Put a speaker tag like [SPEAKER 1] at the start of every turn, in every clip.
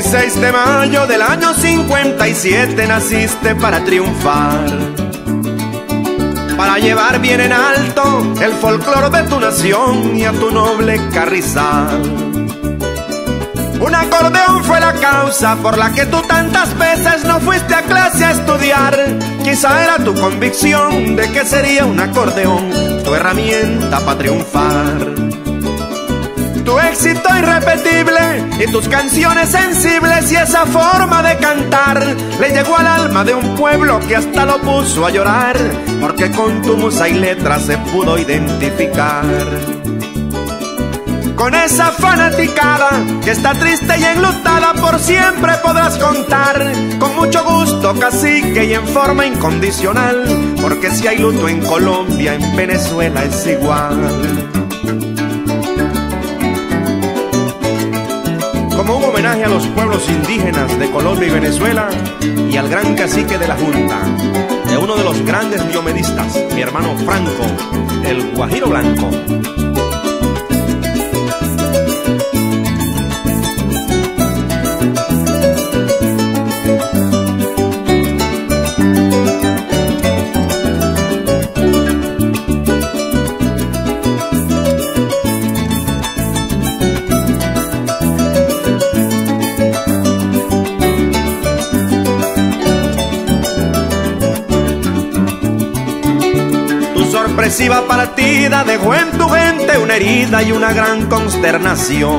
[SPEAKER 1] 16 de mayo del año 57 naciste para triunfar, para llevar bien en alto el folclore de tu nación y a tu noble Carrizal. Un acordeón fue la causa por la que tú tantas veces no fuiste a clase a estudiar. Quizá era tu convicción de que sería un acordeón tu herramienta para triunfar. Tu éxito irrepetible y tus canciones sensibles y esa forma de cantar le llegó al alma de un pueblo que hasta lo puso a llorar, porque con tu musa y letra se pudo identificar. Con esa fanaticada que está triste y enlutada por siempre podrás contar con mucho gusto, cacique, y en forma incondicional, porque si hay luto en Colombia, en Venezuela es igual. Como un homenaje a los pueblos indígenas de Colombia y Venezuela y al gran cacique de la Junta, de uno de los grandes diomedistas, mi hermano Franco, el Guajiro Blanco. Sorpresiva partida dejó en tu gente una herida y una gran consternación.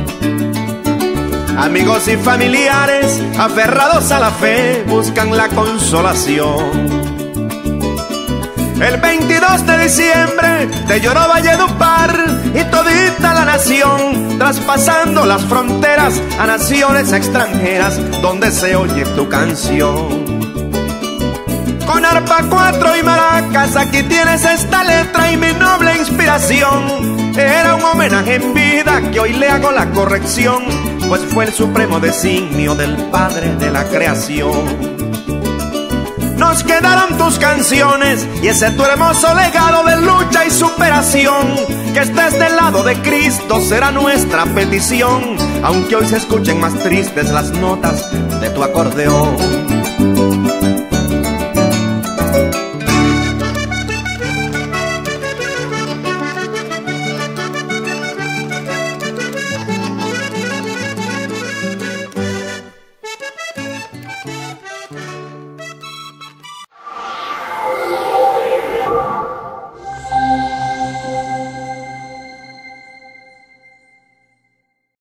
[SPEAKER 1] Amigos y familiares aferrados a la fe buscan la consolación. El 22 de diciembre te lloró Valledupar y todita la nación, traspasando las fronteras a naciones extranjeras donde se oye tu canción. Con arpa, cuatro y maracas, aquí tienes esta letra y mi noble inspiración. Era un homenaje en vida que hoy le hago la corrección, pues fue el supremo designio del Padre de la creación. Nos quedaron tus canciones y ese tu hermoso legado de lucha y superación. Que estés del lado de Cristo será nuestra petición, aunque hoy se escuchen más tristes las notas de tu acordeón.